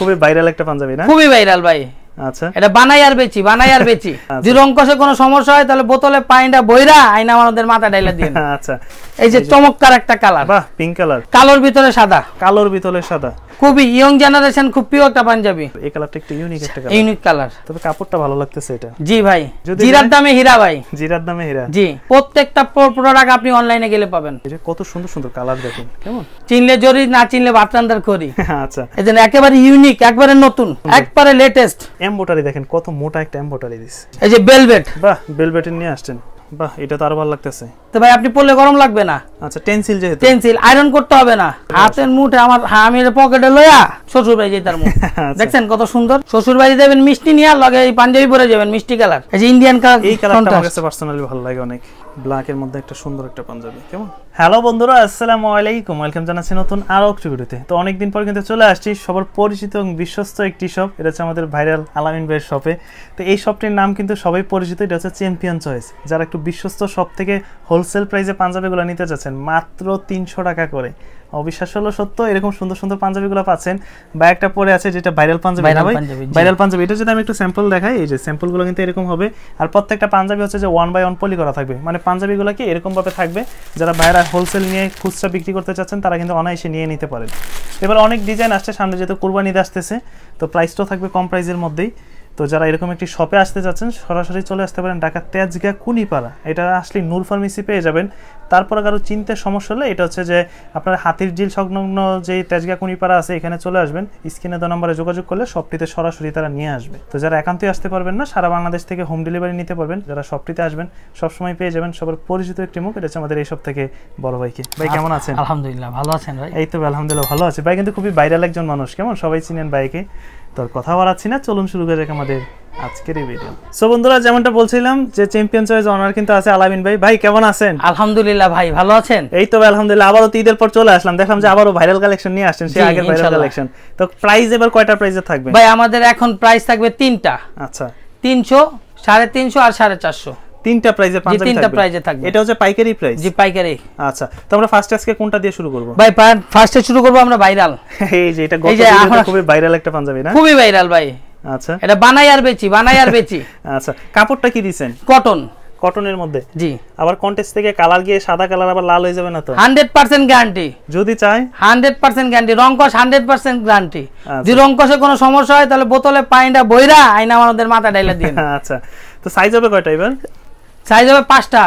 খুবই ভাইরাল একটা পাঞ্জাবি না? খুবই ভাইরাল ভাই। আচ্ছা, এটা বানাই আর বেচি যদি রংকশে কোনো সমস্যা হয় তাহলে বোতলে পানিটা বইরা আইনা আমাদের মাথা ডাইলা দিয়ে। আচ্ছা, এই যে চমৎকার একটা কালার, বাহ, পিঙ্ক কালার, কালোর ভিতরে সাদা, কালোর ভিতরে সাদা, খুবই ইয়ং জেনারেশন, খুব প্রিয় একটা পাঞ্জাবি। এই কালারটা একটু ইউনিক একটা কালার, ইউনিক কালার, তবে কাপড়টা ভালো লাগতেছে এটা। জি ভাই, জিরার দামে হীরা ভাই, জিরার দামে হীরা। জি, প্রত্যেকটা প্রোডাক্ট আপনি অনলাইনে গেলে পাবেন। এটা কত সুন্দর সুন্দর কালার দেখুন, কেমন চিনলে জরি, না চিনলে বাটরান্দার করি। আচ্ছা, এজন্য একেবারে ইউনিক, একবারে নতুন, একবারে লেটেস্ট। এমব্রয়ডারি দেখেন কত মোটা একটা এমব্রয়ডারি দিছে। এই যে ভেলভেট, বাহ, ভেলভেটের নিয়ে আসছেন, বাহ, এটা তো আরো ভালো লাগতেছে। তো ভাই আপনি পরলে গরম লাগবে না। আচ্ছা, টেনসিল যেহেতু, টেনসিল আয়রন করতে হবে না, হাতের মুঠে আমার আমি পকেটে লইয়া শ্বশুর বাড়ি যাই তার মুখ। দেখছেন কত সুন্দর, শ্বশুর বাড়ি যাবেন মিষ্টি নিয়ে, লগে এই পাঞ্জাবি পরে যাবেন মিষ্টি কালার। এই যে ইন্ডিয়ান কালার, এই কালারটা আমার কাছে পার্সোনালি ভালো লাগে অনেক, ব্ল্যাক এর মধ্যে একটা সুন্দর একটা পাঞ্জাবি। কেমন? হ্যালো বন্ধুরা, আসসালামু আলাইকুম, ওয়েলকাম জানাচ্ছি নতুন আরো একটি ভিডিওতে। তো অনেকদিন পর কিন্তু চলে আসছি সবার পরিচিত এবং বিশ্বস্ত একটি শপ, এটা হচ্ছে আমাদের ভাইরাল আলামিন ভাইয়ের শপে। তো এই শপটির নাম কিন্তু সবাই পরিচিত, এটা হচ্ছে চ্যাম্পিয়ন চয়েস। যারা একটু বিশ্বস্ত শপ থেকে হোলসেল প্রাইসে পাঞ্জাবিগুলো নিতে চাচ্ছেন মাত্র 300 টাকা করে, অবিশ্বাস্য হলো সত্য, এরকম সুন্দর সুন্দর পাঞ্জাবিগুলো পাচ্ছেন। বা একটা পরে আছে যেটা ভাইরাল পাঞ্জাবি, ভাইরাল পাঞ্জাবি। এটা যদি আমি একটু স্যাম্পল দেখাই, এই যে স্যাম্পলগুলো কিন্তু এরকম হবে। আর প্রত্যেকটা পাঞ্জাবি হচ্ছে যে 1 বাই 1 পলি করা থাকবে, মানে পাঞ্জাবিগুলো কি এরকম ভাবে থাকবে। যারা ভাইরা হোলসেল নিয়ে খুচরা বিক্রি করতে চাচ্ছেন তারা কিন্তু অনায়াসে নিয়ে নিতে পারেন। এবার অনেক ডিজাইন আসছে সামনে, যেহেতু কুরবানি ঈদ আসতেছে, তো প্রাইসটাও থাকবে কম প্রাইসের মধ্যেই। তো যারা এরকম একটি শপে আসতে যাচ্ছেন সরাসরি চলে আসতে পারেন ঢাকা তেজগাঁ কুনিপাড়া। এটা আসলে নূর ফার্মেসি পেয়ে যাবেন। তারপরে কারো চিনতে সমস্যা হলে এটা হচ্ছে যে আপনার হাতির ঝিল সংলগ্ন যে তেজগাঁ কুনিপাড়া আছে এখানে চলে আসবেন, স্ক্রিনে দেওয়া নম্বরে যোগাযোগ করলে শপটিতে সরাসরি তারা নিয়ে আসবে। তো যারা একান্তই আসতে পারবেন না, সারা বাংলাদেশ থেকে হোম ডেলিভারি নিতে পারবেন। যারা শপটিতে আসবেন সবসময় পেয়ে যাবেন সবার পরিচিত একটি মুখ, এটা হচ্ছে আমাদের এই শপ থেকে বড় ভাইকে। ভাই কেমন আছেন? আলহামদুলিল্লাহ ভালো আছেন ভাই? এই তো আলহামদুলিল্লাহ ভালো আছে ভাই, কিন্তু খুবই ভাইরাল একজন মানুষ, কেমন সবাই চিনেন ভাইকে। তোর কথা বাড়াচ্ছি না, চলুন শুরু করে যাক আমাদের আজকের এই ভিডিও। সো বন্ধুরা, যেমনটা বলছিলাম যে চ্যাম্পিয়ন চয়েস অনার কিন্তু আছে আলামিন ভাই। ভাই কেমন আছেন? আলহামদুলিল্লাহ ভাই, ভালো আছেন? এই তো আলহামদুলিল্লাহ, আবারও ঈদের পর চলে আসলাম, দেখলাম যে আবারও ভাইরাল কালেকশন নিয়ে আসছেন, সেই আগের ভাইরাল কালেকশন। তো প্রাইস এবার কয়টা প্রাইসে থাকবে? ভাই আমাদের এখন প্রাইস থাকবে 3টা। আচ্ছা, 300, 350 আর 450, তিনটা প্রাইজে পাঞ্জাবি থাকবে। তিনটা প্রাইজে থাকবে। এটা হচ্ছে পাইকারি প্রাইস? জি পাইকারি। আচ্ছা, তো আমরা ফার্স্ট আজকে কোনটা দিয়ে শুরু করব? ভাই ফার্স্টে শুরু করব আমরা ভাইরাল। এই যে এটা গত ভিডিওতে খুবই ভাইরাল একটা পাঞ্জাবি না? খুবই ভাইরাল ভাই। আচ্ছা, এটা বানাই আর বেচি। আচ্ছা, কাপড়টা কি দিবেন? কটন, কটনের মধ্যে। জি। আবার কন্টেস্ট থেকে কালার গিয়ে সাদা কালার আবার লাল হয়ে যাবে না তো? 100% গ্যারান্টি। যদি চাই 100% গ্যারান্টি, রংকশ 100% গ্যারান্টি। যদি রংকশে কোনো সমস্যা হয় তাহলে বোতলে পানিটা বইরা আইনা আমাদের মাথা ডাইলা দিয়ে। আচ্ছা, তো সাইজ হবে কয়টা এবার? সাইজ হবে 5টা,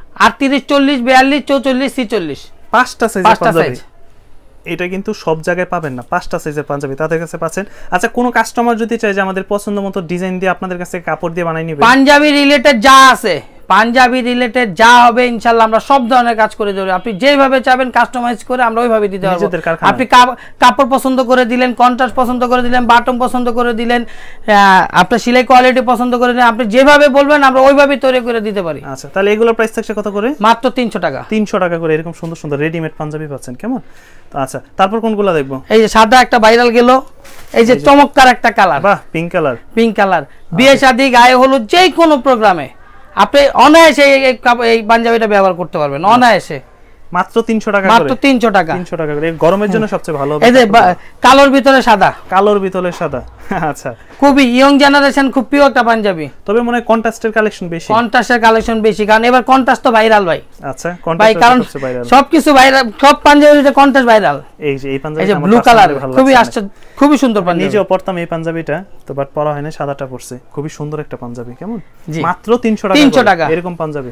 38, 40, 42, 44, 46, 5টা সাইজের পাঞ্জাবি। এটা কিন্তু সব জায়গায় পাবেন না, 5টা সাইজের পাঞ্জাবি তাদের কাছে পাচ্ছেন। আচ্ছা, কোনো কাস্টমার যদি চায় যে আমাদের পছন্দ মতো ডিজাইন দিয়ে আপনাদের কাছে কাপড় দিয়ে বানাই নিবে, পাঞ্জাবি রিলেটেড যা আছে, পাঞ্জাবি রিলেটেড যা হবে ইনশাআল্লাহ আমরা সব ধরনের কাজ করে দেব। আপনি যেভাবে চাবেন কাস্টমাইজ করে আমরা ওইভাবে দিতে পারবো। আপনি কাপড় পছন্দ করে দিলেন, কন্ট্রাস্ট পছন্দ করে দিলেন, বাটন পছন্দ করে দিলেন, আপনার সেলাই কোয়ালিটি পছন্দ করে দিলেন, আপনি যেভাবে বলবেন আমরা ওইভাবেই তৈরি করে দিতে পারি। আচ্ছা, তাহলে এগুলোর প্রাইস থাকছে কত করে? মাত্র 300 টাকা। 300 টাকা করে এরকম সুন্দর সুন্দর রেডিমেড পাঞ্জাবি পাচ্ছেন, কেমন? আচ্ছা, তারপর কোনগুলো দেখবো? এই যে সাদা একটা ভাইরাল গেল, এই যে চমৎকার একটা কালার, বাহ, পিঙ্ক কালার। পিঙ্ক কালার, বিয়ে শাদী গায়ে হলুদ যে কোনো প্রোগ্রামে আপনি অনায়াসে এই পাঞ্জাবিটা ব্যবহার করতে পারবেন অনায়াসে। মাত্র 300 টাকা করে। মাত্র 300 টাকা। 300 টাকা করে। গরমের জন্য সবচেয়ে ভালো। এই যে কালোর ভিতরে সাদা, কালোর ভিতরে সাদা। আচ্ছা, খুবই ইয়ং জেনারেশন, খুব প্রিয় একটা পাঞ্জাবি। তবে মনে হয় কন্ট্রাস্টের কালেকশন বেশি। কন্ট্রাস্টের কালেকশন বেশি, কারণ এবার কন্ট্রাস্ট তো ভাইরাল ভাই। আচ্ছা, কন্ট্রাস্ট সবচেয়ে ভাইরাল। সবকিছু ভাইরাল, সব পাঞ্জাবিতে কন্ট্রাস্ট ভাইরাল। এই যে এই পাঞ্জাবিটা আমার ব্লু কালার, খুবই খুবই সুন্দর পাঞ্জাবি। নিজেও পরতাম এই পাঞ্জাবিটা, তো বাট পরা হয় না, সাদাটা পরছে। খুবই সুন্দর একটা পাঞ্জাবি, কেমন? মাত্র 300 টাকা। 300 টাকা এরকম পাঞ্জাবি।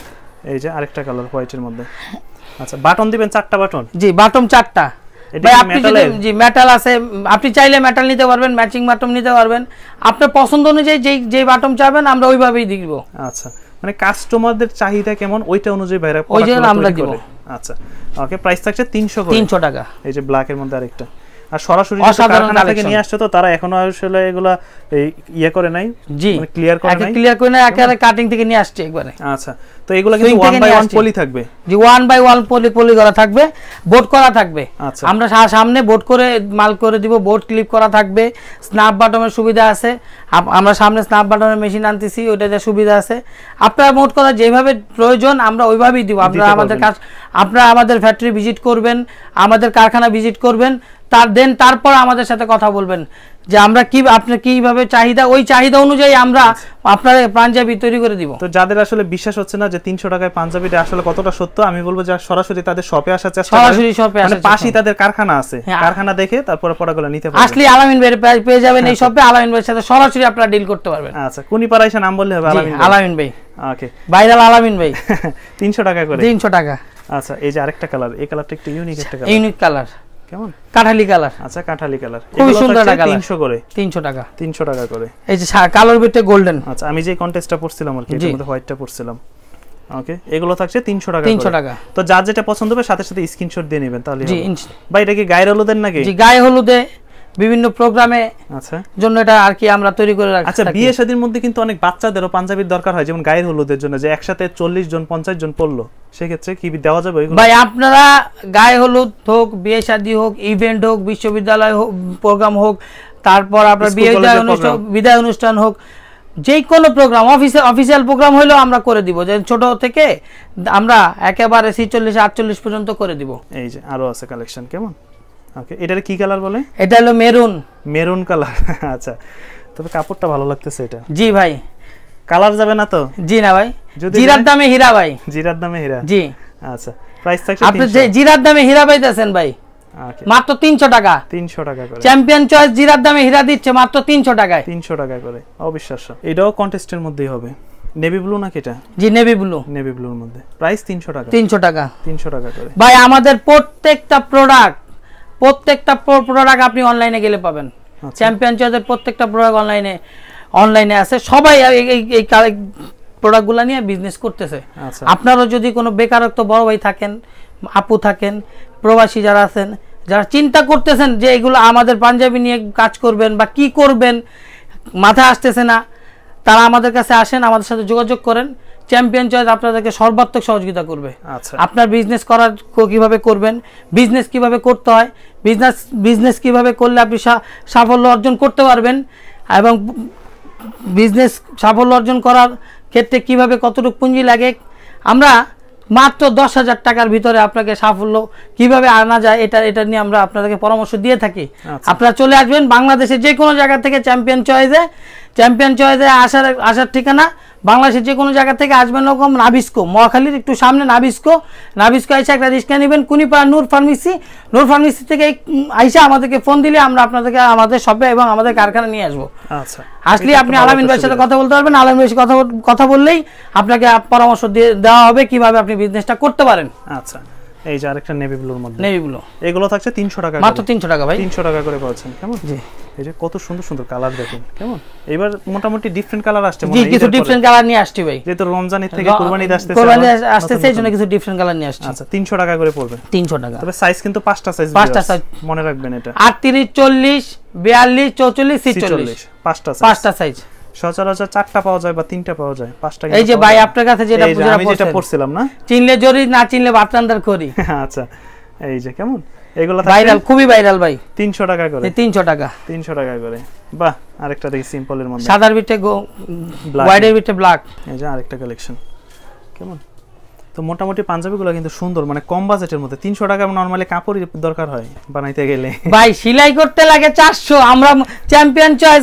এই যে আরেকটা কালার হোয়াইটের মধ্যে। আচ্ছা, বাটন দিবেন 4টা বাটন? জি, বাটন 4টা। ভাই আপনি জি মেটাল আছে, আপনি চাইলে মেটাল নিতে পারবেন, ম্যাচিং বাটন নিতে পারবেন, আপনার পছন্দ অনুযায়ী যে বাটন চাবেন আমরা ওইভাবেই দিব। আচ্ছা, মানে কাস্টমারদের চাহিদা কেমন ওইটা অনুযায়ী ভাইরা ওই জন্য আমরা দিব। আচ্ছা, ওকে, প্রাইস থাকছে 300 করে। 300 টাকা। এই যে ব্ল্যাক এর মধ্যে আরেকটা। আর সরাসরি কারখানা থেকে নিয়ে আসছে, তো তারা এখনো আসলে এগুলা ইয়ে করে নাই, জি মানে ক্লিয়ার করে নাই, ক্লিয়ার করে না, একেবারে কাটিং থেকে নিয়ে আসছে একবারে। আচ্ছা, তো এগুলা কিন্তু 1 বাই 1 পলি থাকবে? জি, 1 বাই 1 পলি করা থাকবে, বোর্ড করা থাকবে। আমরা সামনে বোর্ড করে মাল করে দিব, বোর্ড ক্লিপ করা থাকবে, স্ন্যাপ বাটনের সুবিধা আছে। আমরা সামনে স্ন্যাপ বাটনের মেশিন আনতেছি, ওইটাতে সুবিধা আছে। আপনারা মোট কথা যেভাবে প্রয়োজন আমরা ওইভাবেই দিব। আপনারা আমাদের ফ্যাক্টরি ভিজিট করবেন, আমাদের কারখানা ভিজিট করবেন, তারপর আমাদের সাথে কথা বলবেন যে আমরা কি আপনার কিভাবে চাহিদা, ওই চাহিদা অনুযায়ী আমরা আপনাদের পাঞ্জাবি তৈরি করে দিব। তো যাদের আসলে বিশ্বাস হচ্ছে না যে 300 টাকায় পাঞ্জাবিটা আসলে কতটা সত্য, আমি বলবো যে সরাসরি তাদের শপে আসার চেষ্টা করেন, সরাসরি শপে মানে পাশেই তাদের কারখানা আছে, কারখানা দেখে তারপর প্রোডাক্টগুলো নিতে পারবেন। আসলে আলামিন ভাইয়ের পেয়ে যাবেন এই শপে, আলামিন ভাইয়ের সাথে সরাসরি আপনারা ডিল করতে পারবেন। আচ্ছা, কোনি পাড়া এসে নাম বললে হবে আলামিন ভাই। ওকে, ভাইরাল আলামিন ভাই। 300 টাকা করে। 300 টাকা। আচ্ছা, এই যে আরেকটা কালার, এই কালারটা একটু ইউনিক একটা কালার। ইউনিক কালার কেমন? কাঠালি কালার। আচ্ছা, কাঠালি কালার, খুব সুন্দর একটা কালার। 300 করে। 300 টাকা। 300 টাকা করে। এই যে কালোর ভিতরে গোল্ডেন। আচ্ছা, আমি যে কন্টেস্টটা পড়ছিলাম আর কি, এর মধ্যে হোয়াইটটা পড়ছিলাম। ওকে, এগুলো থাকছে 300 টাকা করে। 300 টাকা। তো যার যেটা পছন্দ হবে সাথে সাথে স্ক্রিনশট দিয়ে নেবেন তাহলে হবে। ভাই এটা কি গায়ের হলুদের নাকি? জি, গায়ে হলুদে বিভিন্ন প্রোগ্রামে আচ্ছা জন্য এটা আর কি আমরা তৈরি করে রাখছি। আচ্ছা, বিয়ে শাদীর মধ্যে কিন্তু অনেক বাচ্চাদেরও পাঞ্জাবির দরকার হয়, যেমন গায়ের হলুদের জন্য, যে একসাথে 40 জন 50 জন পড়লো, সেই ক্ষেত্রে কি দেওয়া যাবে এগুলো? ভাই আপনারা গায়ে হলুদ হোক, বিয়ে শাদী হোক, ইভেন্ট হোক, বিশ্ববিদ্যালয় হোক, প্রোগ্রাম হোক, তারপর আপনার বিদায় অনুষ্ঠান হোক, যে কোনো প্রোগ্রাম, অফিসিয়াল প্রোগ্রাম হলেও আমরা করে দিব, যে ছোট থেকে আমরা একেবারে 46 48 পর্যন্ত করে দিব। এই যে আরো আছে কালেকশন। কেমন? ওকে, এটার কি কালার বলে? এটা হলো মেরুন কালার। আচ্ছা, তবে কাপড়টা ভালো লাগতেছে এটা। জি ভাই, কালার যাবে না তো? জি না ভাই, জিরার দামে হীরা ভাই। জিরার দামে হীরা। জি। আচ্ছা, প্রাইস থাকছে আপনি যে জিরার দামে হীরা পাইতেছেন ভাই, মাত্র 300 টাকা। 300 টাকা করে। চ্যাম্পিয়ন চয়েস জিরার দামে হীরা দিচ্ছে মাত্র 300 টাকায়। 300 টাকা করে, অবিশ্বাস্য। এটাও কন্টেস্টের মধ্যেই হবে। নেভি ব্লু নাকি এটা? জি, নেভি ব্লু। নেভি ব্লুর মধ্যে প্রাইস 300 টাকা। 300 টাকা। 300 টাকা করে। ভাই আমাদের প্রত্যেকটা প্রোডাক্ট আপনি অনলাইনে গেলে পাবেন। চ্যাম্পিয়ন চয়েসের প্রত্যেকটা প্রোডাক্ট অনলাইনে আছে। সবাই এই প্রোডাক্টগুলো নিয়ে বিজনেস করতেছে। আপনারও যদি কোনো বেকারত্ব বড় ভাই থাকেন, আপু থাকেন, প্রবাসী যারা আছেন, যারা চিন্তা করতেছেন যে এগুলো আমাদের পাঞ্জাবি নিয়ে কাজ করবেন বা কি করবেন, মাথায় আসতেছে না, তারা আমাদের কাছে আসেন, আমাদের সাথে যোগাযোগ করেন। চ্যাম্পিয়ন চয়েস আপনাদেরকে সর্বাত্মক সহযোগিতা করবে। আপনার বিজনেস করার কিভাবে করবেন, বিজনেস কিভাবে করতে হয়, বিজনেস কিভাবে করলে আপনি সাফল্য অর্জন করতে পারবেন, এবং বিজনেস সাফল্য অর্জন করার ক্ষেত্রে কিভাবে কতটুকু পুঁজি লাগে, আমরা মাত্র 10,000 টাকার ভিতরে আপনাকে সাফল্য কিভাবে আনা যায় এটা নিয়ে আমরা আপনাদেরকে পরামর্শ দিয়ে থাকি। আপনারা চলে আসবেন বাংলাদেশের যে কোনো জায়গা থেকে চ্যাম্পিয়ন চয়েসে আসার ঠিকানা বাংলাদেশের যে কোনো জায়গা থেকে আসবেন, রকম নাবিস্কো, মহাখালীর একটু সামনে নাবিস্কো এসে একটা রিক্সা নেবেন, কুনিপাড়া নূর ফার্মেসি থেকে আইসা আমাদেরকে ফোন দিলে আমরা আপনাদেরকে আমাদের শপে এবং আমাদের কারখানা নিয়ে আসবো। আচ্ছা, আসলে আপনি আলামিন ভাইয়ের সাথে কথা বলতে পারবেন। আলামিন ভাইয়ের সাথে কথা বললেই আপনাকে পরামর্শ দেওয়া হবে কিভাবে আপনি বিজনেসটা করতে পারেন। আচ্ছা, এই যে আরেকটা নেভি ব্লুর মধ্যে, নেভি ব্লু, এগুলো থাকছে 300 টাকা, মাত্র 300 টাকা ভাই। 300 টাকা করে পাচ্ছেন। কেমন? জি, এই যে কত সুন্দর সুন্দর কালার দেখুন। কেমন? এবার মোটামুটি ডিফারেন্ট কালার আসছে। জি, কিছু ডিফারেন্ট কালার নিয়ে আসছি ভাই, যেহেতু রমজানের থেকে কুরবানি আসতেছে, এইজন্য কিছু ডিফারেন্ট কালার নিয়ে আসছি। আচ্ছা, 300 টাকা করে পড়বে। 300 টাকা। তবে সাইজ কিন্তু 5টা সাইজ মনে রাখবেন, এটা 38 40 42 44 46 5টা সাইজ। সচরাচর 4টা পাওয়া যায় বা 3টা পাওয়া যায়, 5টা। এই যে ভাই আপনার কাছে যেটা পড়ছিলাম না, চিনলে জরি, না চিনলে বাতরান্দার করি। আচ্ছা, এই যে কেমন, এগুলো ভাইরাল, খুবই ভাইরাল ভাই। 300 টাকা করে। 300 টাকা। 300 টাকা করে। বাহ, আরেকটা দেখি সিম্পলের মধ্যে, সাদার ভিতরে হোয়াইটের ভিতরে ব্ল্যাক। এই যে আরেকটা কালেকশন। কেমন? তো মোটামুটি পাঞ্জাবিগুলো কিন্তু সুন্দর, মানে কম বাজেটের মধ্যে। 300 টাকা নরমালি কাপড়ের দরকার হয় বানাইতে গেলে, ভাই সেলাই করতে লাগে 400। আমরা চ্যাম্পিয়ন চয়েস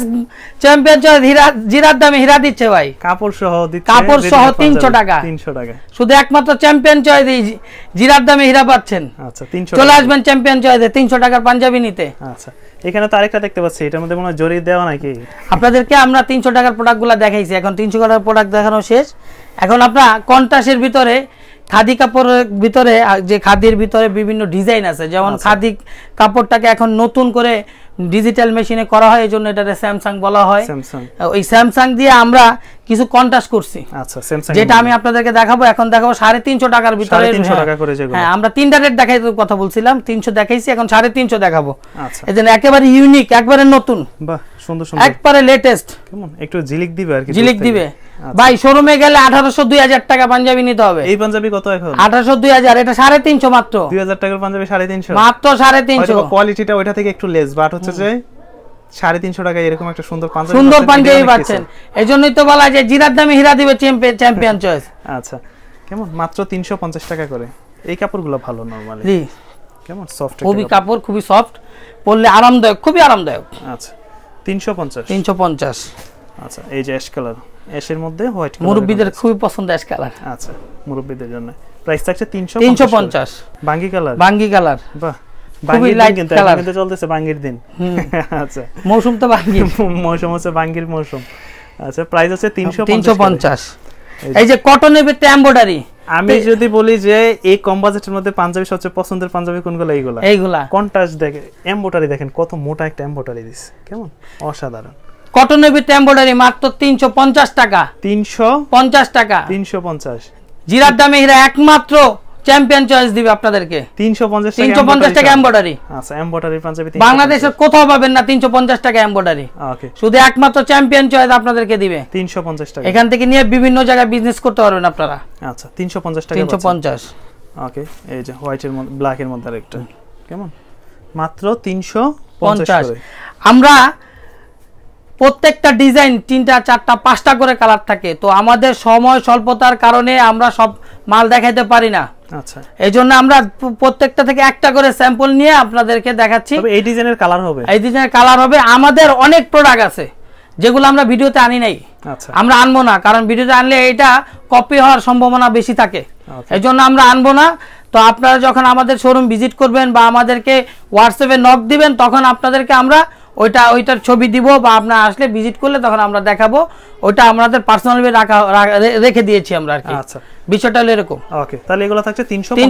জিরার দামে হীরা দিচ্ছে ভাই, কাপড় সহ দিচ্ছে, কাপড় সহ 300 টাকা। 300 টাকা শুধু একমাত্র চ্যাম্পিয়ন চয়েস জিরার দামে হীরা পাচ্ছেন। আচ্ছা, 300 চলে আসবেন চ্যাম্পিয়ন চয়েসে 300 টাকার পাঞ্জাবি নিতে। আচ্ছা, এখানে তো আরেকটা দেখতে পাচ্ছি, এটার মধ্যে মনে হয় জরি দেওয়া নাকি? আপনাদেরকে আমরা 300 টাকার প্রোডাক্টগুলো দেখাইছি, এখন 300 টাকার প্রোডাক্ট দেখানো শেষ। এখন আপনারা কন্ট্রাস্টের ভিতরে, খাদি কাপড়ের ভিতরে, যে খাদির ভিতরে বিভিন্ন ডিজাইন আছে, যেমন খাদি কাপড়টাকে এখন নতুন করে ডিজিটাল মেশিনে করা হয়, এজন্য এটাকে স্যামসাং বলা হয়। ওই স্যামসাং দিয়ে আমরা কিছু কন্ট্রাস্ট করছি। আচ্ছা, স্যামসাং যেটা আমি আপনাদেরকে দেখাবো, এখন দেখাবো 350 টাকার ভিতরে। 350 টাকা করে যেগুলো, হ্যাঁ, আমরা 3টা রেট দেখাইতে কথা বলছিলাম, 300 দেখাইছি, এখন 350 দেখাবো। আচ্ছা, এজন্য একেবারে ইউনিক, একবারে নতুন, বাহ, সুন্দর সুন্দর, একবারে লেটেস্ট। কেমন? একটু ঝিলিক দিবে আর কি, ঝিলিক দিবে ভাই। শোরুমে গেলে 1800 2000 টাকা পাঞ্জাবি নিতে হবে। এই পাঞ্জাবি কত এখন? 1800 2000, এটা 350 মাত্র। 2000 টাকার পাঞ্জাবি 350 মাত্র, 350। কোয়ালিটিটা ওইটা থেকে একটু লেস, বাট হচ্ছে যে 350 টাকায় এরকম একটা সুন্দর পাঞ্জাবি পাচ্ছেন। এজন্যই তো বলা যায় জিরার দামে হীরা দিবে চ্যাম্পিয়ন চয়েস। আচ্ছা, কেমন? মাত্র 350 টাকা করে। এই কাপড়গুলো ভালো নরমালি। জি, কেমন সফট খুবই কাপড় খুবই সফট পরলে আরামদায়ক খুবই আরামদায়ক আচ্ছা 350 350 আচ্ছা এই যে অ্যাশ কালার অ্যাশের মধ্যে হোয়াইট কালার মুরব্বিদের খুবই পছন্দ অ্যাশ কালার আচ্ছা মুরব্বিদের জন্য প্রাইস থাকছে 350 বাঙ্গি কালার বাহ বাঙ্গির দিন কিন্তু চলতেছে বাঙ্গির দিন আচ্ছা মৌসুম তো বাঙ্গি মৌসুম হচ্ছে বাঙ্গির মৌসুম আচ্ছা প্রাইস হচ্ছে 350 এই যে কটনের ভিতরে এমব্রয়ডারি আমি যদি বলি যে এই কম বাজেটের মধ্যে পাঞ্জাবি সবচেয়ে পছন্দের পাঞ্জাবি কোনগুলো এইগুলা কন্ট্রাস্ট দেখেন এমব্রয়ডারি দেখেন কত মোটা একটা এমব্রয়ডারি দিছে কেমন অসাধারণ কটনের ভিতরে এমব্রয়ডারি মাত্র 350 টাকা 350 টাকা 350 জিরার দামে হীরা একমাত্র চ্যাম্পিয়ন চয়েস দিবে আপনাদেরকে 350 টাকা এমব্রয়ডারি আচ্ছা এমব্রয়ডারি পাঞ্জাবি বাংলাদেশের কোথাও পাবেন না 350 টাকা এমব্রয়ডারি ওকে শুধু একমাত্র চ্যাম্পিয়ন চয়েস আপনাদেরকে দিবে 350 টাকা এখান থেকে নিয়ে বিভিন্ন জায়গায় বিজনেস করতে পারবেন আপনারা আচ্ছা 350 টাকা 350 ওকে এই যে হোয়াইটের মধ্যে ব্ল্যাকের মধ্যে আরেকটা কেমন মাত্র 350 করে আমরা প্রত্যেকটা ডিজাইন 3টা 4টা 5টা করে কালার থাকে তো আমাদের সময় স্বল্পতার কারণে আমরা সব মাল দেখাইতে পারি না আচ্ছা এইজন্য আমরা প্রত্যেকটা থেকে একটা করে স্যাম্পল নিয়ে আপনাদেরকে দেখাচ্ছি তবে এই ডিজাইনের কালার হবে আমাদের অনেক প্রোডাক্ট আছে যেগুলো আমরা ভিডিওতে আনি নাই আচ্ছা আমরা আনবো না কারণ ভিডিওতে আনলে এটা কপি হওয়ার সম্ভাবনা বেশি থাকে এইজন্য আমরা আনবো না তো আপনারা যখন আমাদের শোরুম ভিজিট করবেন বা আমাদেরকে হোয়াটসঅ্যাপে নক দিবেন তখন আপনাদেরকে আমরা ওইটার ছবি দিব বা আপনারা আসলে ভিজিট করলে তখন আমরা দেখাবো ওইটা আমাদের পার্সোনালি রেখে দিয়েছি আমরা আর কি আচ্ছা বিষয়টা হলো এরকম ওকে তাহলে এগুলো থাকছে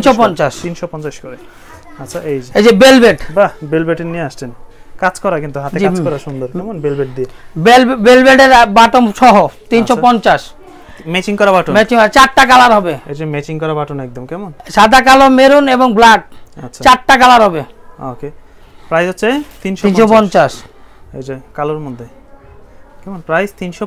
350 করে আচ্ছা এই যে বেলভেট বাহ বেলভেটের নিয়ে আসছেন কাজ করা কিন্তু হাতে কাজ করা সুন্দর কেমন বেলভেট দিয়ে বেলভেটের বাটন সহ 350 ম্যাচিং করা বাটন চারটা কালার হবে এই যে ম্যাচিং করা বাটন একদম কেমন সাদা কালো মেরুন এবং ব্ল্যাক আচ্ছা চারটা কালার হবে ওকে প্রাইস হচ্ছে 350 এই যে কালোর মধ্যে কেমন প্রাইস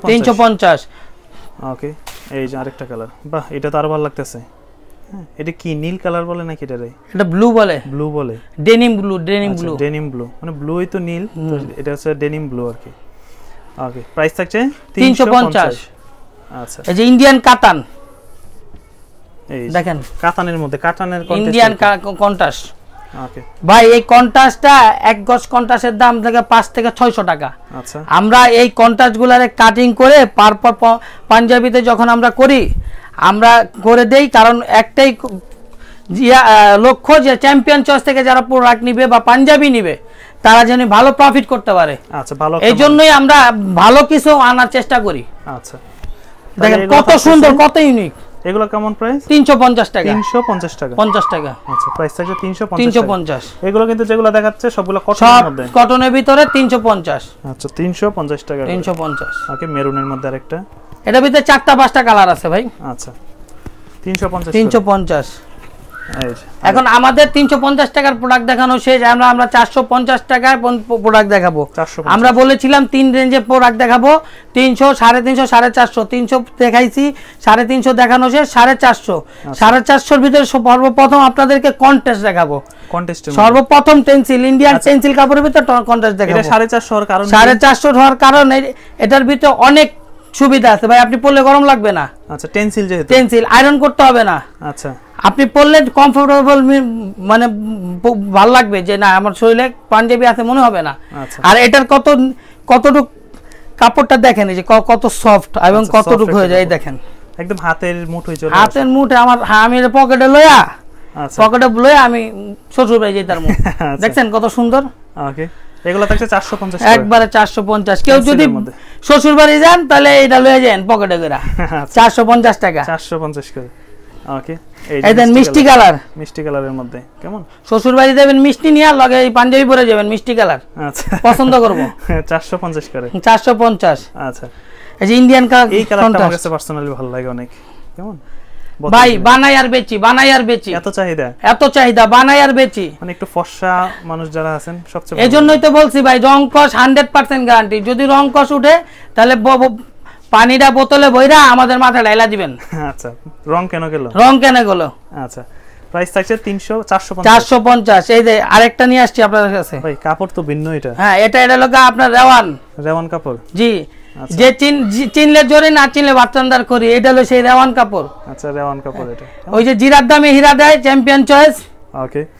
350 ওকে এই যে আরেকটা কালার বাহ এটা তো আরো ভালো লাগতেছে হ্যাঁ এটা কি নীল কালার বলে নাকি এটা ব্লু বলে ডেনিম ব্লু মানে ব্লুই তো নীল এটা হচ্ছে ডেনিম ব্লু আর কি ওকে প্রাইস থাকছে 350 আচ্ছা এই যে ইন্ডিয়ান কাতান এই দেখেন কাতানের মধ্যে কাতানের ইন্ডিয়ান কন্ট্রাস্ট ওকে ভাই এই কন্ট্রাস্টটা এক গজ কন্ট্রাস্টের দাম থেকে 5 থেকে 600 টাকা আচ্ছা আমরা এই কন্ট্রাস্টগুলোরে কাটিং করে পারপর পাঞ্জাবিতে যখন আমরা করি আমরা করে দেই কারণ একটাই লক্ষ্য যে চ্যাম্পিয়ন চয়েস থেকে যারা প্রোডাক্ট নিবে বা পাঞ্জাবি নিবে তারা যেন ভালো প্রফিট করতে পারে আচ্ছা ভালো এই জন্যই আমরা ভালো কিছু আনার চেষ্টা করি আচ্ছা দেখেন কত সুন্দর কত ইউনিক এগুলো কেমন প্রাইস 350 টাকা 50 টাকা আচ্ছা প্রাইস থাকছে 350 এগুলো কিন্তু যেগুলো দেখাচ্ছে সবগুলো কটনের মধ্যে কটনের ভিতরে 350 আচ্ছা 350 টাকা 350 ওকে মেরুনের মধ্যে আরেকটা এটার ভিতরে 4টা 5টা কালার আছে ভাই আচ্ছা 350 এখন আমাদের 350 টাকার প্রোডাক্ট দেখানো শেষ আমরা 450 টাকায় প্রোডাক্ট দেখাবো আমরা বলেছিলাম 3 রেঞ্জে প্রোডাক্ট দেখাবো 300 350 450 300 দেখাইছি 350 দেখানো শেষ 450 450 ভিতরে সর্বপ্রথম আপনাদেরকে কন্টেস্ট দেখাবো সর্বপ্রথম টেন্সিল ইন্ডিয়ান টেন্সিল কাপড়ের ভিতরে কন্টেস্ট দেখাবো এটা 450 হওয়ার কারণ 450 হওয়ার কারণ এটার ভিতরে অনেক সুবিধা আছে ভাই আপনি পরলে গরম লাগবে না আচ্ছা টেন্সিল যেহেতু টেন্সিল আয়রন করতে হবে না আচ্ছা আপনি পরলে কমফোর্টেবল মানে ভালো লাগবে যে না আমার শরীরে পাঞ্জাবি আছে মনে হবে না আর এটার কতটুকু কাপড়টা দেখেন এই যে কত সফট এবং কতটুকু হয়ে যায় দেখেন একদম হাতের মুঠোয় চলে হাতের মুঠে আমি পকেটে লয়া আমি শ্বশুর বাড়ি যাই তার মুখ দেখছেন কত সুন্দর ওকে এগুলো থাকছে 450 একবারে 450 কেউ যদি শ্বশুর বাড়ি যান তাহলে এটা লয়ে যান পকেটে করে 450 টাকা 450 করে ওকে এই দেন মিষ্টি কালারের মধ্যে কেমন শ্বশুর বাড়ি যাবেন মিষ্টি নিয়ে লগে এই পাঞ্জাবি পরে যাবেন মিষ্টি কালার আচ্ছা পছন্দ করব 450 করে 450 আচ্ছা এই যে ইন্ডিয়ান কালার এই কালারটা আমার কাছে পার্সোনালি ভালো লাগে অনেক কেমন ভাই বানাই আর বেচি এত চাহিদা বানাই আর বেচি মানে একটু ফর্সা মানুষ যারা আছেন সবচেয়ে এজন্যই তো বলছি ভাই রং কস 100% গ্যারান্টি যদি রং কস উঠে তাহলে পানিটা বোতলে বইরা আমাদের মাথায় ঢাইলা দিবেন আচ্ছা রং কেন গেল আচ্ছা প্রাইস থাকছে 450 এই যে আরেকটা নিয়ে আসছি আপনাদের কাছে ভাই কাপড় তো ভিন্ন এটা হ্যাঁ এটা লগা আপনার রেওয়ান কাপড় জি যে চিনলে জোরে না চিনলে বাচ্চান্দার করি এটা হলো সেই রেওয়ান কাপড় আচ্ছা রেওয়ান কাপড় এটা ওই যে জিরার দামে হীরা দেয় চ্যাম্পিয়ন চয়েস ওকে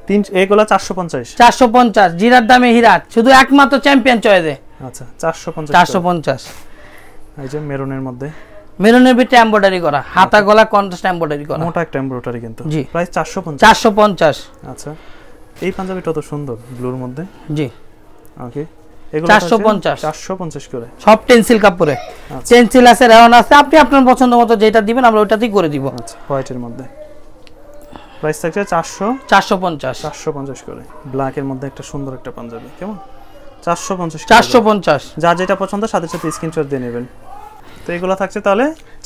এগুলো 450 450 জিরার দামে হীরা শুধু একমাত্র চ্যাম্পিয়ন চয়েসে। আচ্ছা 450 450। এই যে মেরুনের মধ্যে মেরুনের ভিতরে এমব্রয়ডারি করা, হাতা গলা কন্ট্রাস্ট এমব্রয়ডারি করা, মোটা একটা এমব্রয়ডারি কিন্তু। জি প্রাইস 450। 450। আচ্ছা এই পাঞ্জাবিটা তো সুন্দর ব্লুর মধ্যে। জি ওকে এগুলো 450 450 করে সব টেনসিল কাপড়ে। টেনসিল আছে, রেওয়ান আছে, আপনি আপনার পছন্দ মতো যেটা দিবেন আমরা ওইটাতেই করে দিব। আচ্ছা হোয়াইটের মধ্যে প্রাইস থাকছে 450 450 করে। ব্ল্যাক এর মধ্যে একটা সুন্দর একটা পাঞ্জাবি, কেমন 450 450। যার যেটা পছন্দ সাথে সাথে স্ক্রিনশট দিয়ে নেবেন। তো এগুলো থাকছে তাহলে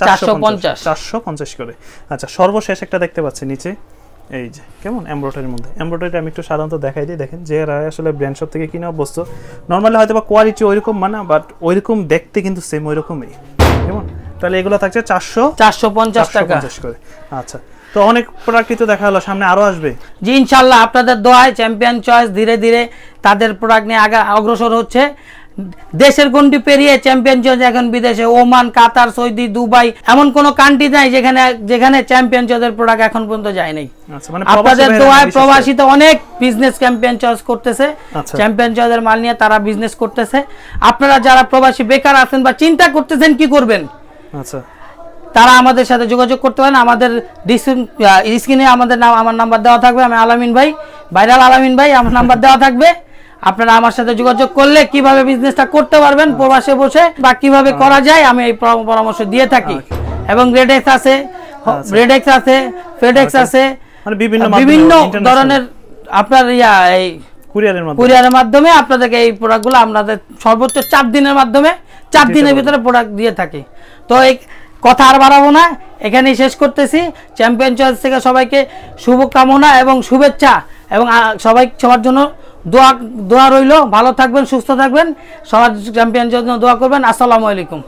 450 করে। আচ্ছা সর্বশেষ একটা দেখতে পাচ্ছি নিচে, এই যে কেমন এমব্রয়ডারির মধ্যে। এমব্রয়ডারিটা আমি একটু সাধারণত দেখাই দিই, দেখেন যে আসলে ব্র্যান্ড শপ থেকে কিনা বস্তু নরমালি হয়তো বা কোয়ালিটি ওইরকম মানে, বাট ওইরকম দেখতে কিন্তু সেম ওইরকমই, কেমন। তাহলে এগুলো থাকছে 450 টাকা করে। আচ্ছা তো অনেক প্রোডাক্টই তো দেখা হলো, সামনে আরো আসবে জি ইনশাআল্লাহ। আপনাদের দোয়ায় চ্যাম্পিয়ন চয়েস ধীরে ধীরে তাদের প্রোডাক্ট নিয়ে অগ্রসর হচ্ছে। দেশের গন্ডি পেরিয়ে চ্যাম্পিয়ন চয়েস এখন বিদেশে, ওমান, কাতার, সৌদি, দুবাই, এমন কোন কান্ট্রি নাই যেখানে চ্যাম্পিয়ন চয়েসের প্রোডাক্ট এখন পর্যন্ত যায় নাই। আপনাদের দোয়ায় প্রবাসীতে অনেক বিজনেস চ্যাম্পিয়ন চয়েস করতেছে, চ্যাম্পিয়ন চয়েসের মাল নিয়ে তারা বিজনেস করতেছে। আপনারা যারা প্রবাসী বেকার আছেন বা চিন্তা করতেছেন কি করবেন, আচ্ছা তারা আমাদের সাথে যোগাযোগ করতে পারেন। আমাদের স্ক্রিনে আমার নাম্বার দেওয়া থাকবে, আমি আলামিন ভাই, ভাইরাল আলামিন ভাই, আমার নাম্বার দেওয়া থাকবে। আপনারা আমার সাথে যোগাযোগ করলে কিভাবে বিজনেসটা করতে পারবেন প্রবাসে বসে বা কিভাবে করা যায় আমি এই পরামর্শ দিয়ে থাকি। এবং রেডেক্স আছে, ফেডেক্স আছে, মানে বিভিন্ন ধরনের আপনার এই কুরিয়ারের মাধ্যমে আপনাদেরকে এই প্রোডাক্টগুলো আপনাদের সর্বোচ্চ 4 দিনের মাধ্যমে 4 দিনের ভিতরে প্রোডাক্ট দিয়ে থাকি। তো এই কথা আর বাড়াবো না, এখানেই শেষ করতেছি। চ্যাম্পিয়ন চয়েস থেকে সবাইকে শুভকামনা এবং শুভেচ্ছা, এবং সবার জন্য দোয়া রইল। ভালো থাকবেন, সুস্থ থাকবেন, সবার চ্যাম্পিয়ন জন্য দোয়া করবেন। আসসালামু আলাইকুম।